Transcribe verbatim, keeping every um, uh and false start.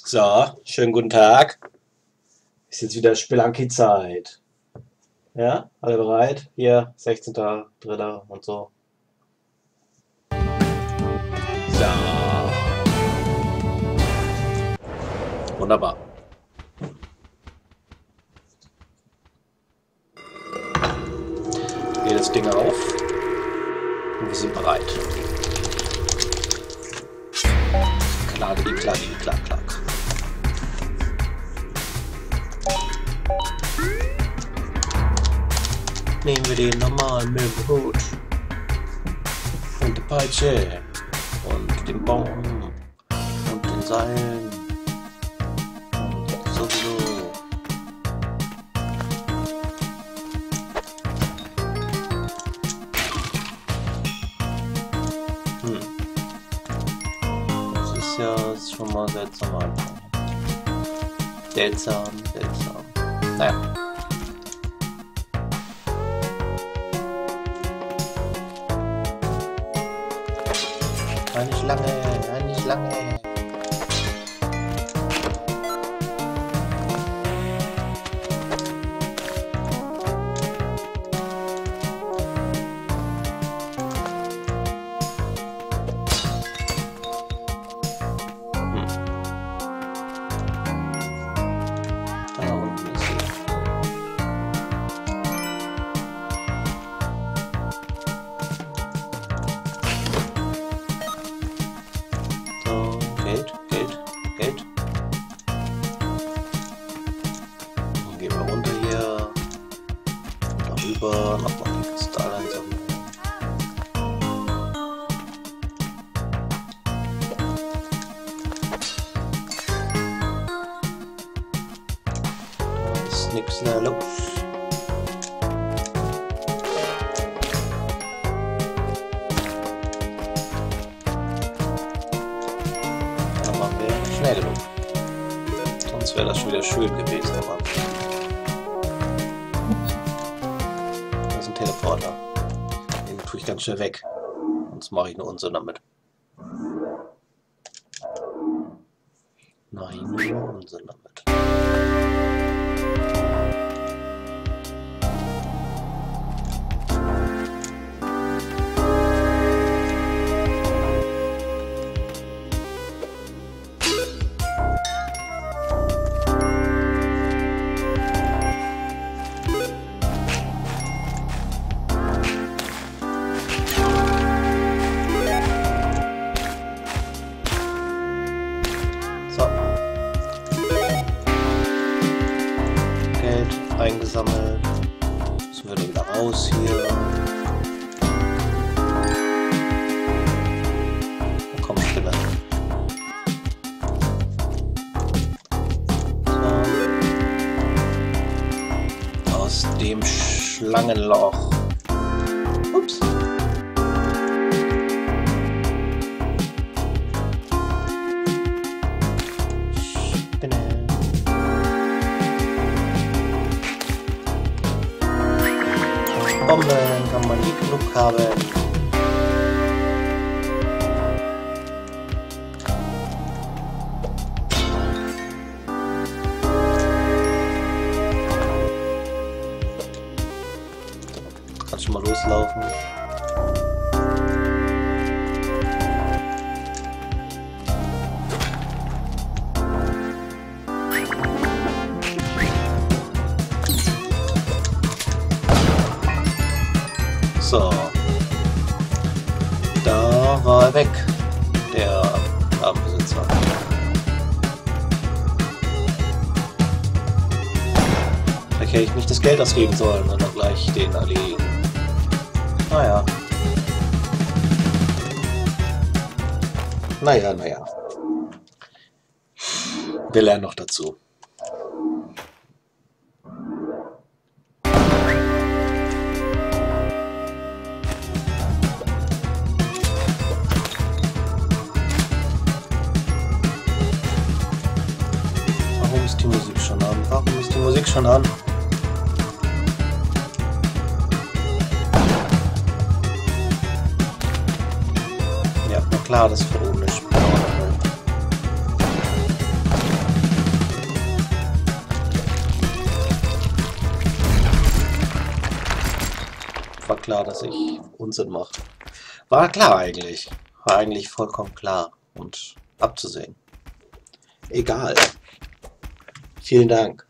So, schönen guten Tag. Ist jetzt wieder Spelunky-Zeit. Ja, alle bereit? Hier, sechzehnter dritter und so. So. Wunderbar. Geht das Ding auf. Und wir sind bereit. Klage, die Klage, die Klack, Klack. Nehmen wir den normalen Möbelhut und die Peitsche und den Baum und den Seilen und sowieso. Hm. Das ist ja schon mal seltsam Anfang. Seltsam, seltsam. Naja. Nicht lange, nicht lange. Hm. Da unten ist sie. Geld, Geld, Geld. Dann gehen wir runter hier. Und darüber nochmal die Kristalle einsammeln. Da ist nichts mehr los. Schnell genug. Sonst wäre das schon wieder schön gewesen, aber. Das ist ein Teleporter. Den tue ich ganz schnell weg. Sonst mache ich nur Unsinn damit. Nein, nur Unsinn damit. Eingesammelt. Müssen wir dann wieder raus hier. Oh, komm, Spinne. So. Aus dem Schlangenloch. Ups. Bomben kann man nie genug haben. So, kann schon mal loslaufen. So, da war er weg, der Ladenbesitzer. Vielleicht hätte ich nicht das Geld ausgeben sollen, sondern gleich den erledigen. Naja. Naja, naja. Wir lernen noch dazu. Warum ist die Musik schon an? Warum ist die Musik schon an? Ja, na klar, das verunglimpft. war klar, dass ich Unsinn mache. War klar eigentlich. War eigentlich vollkommen klar und abzusehen. Egal. Vielen Dank.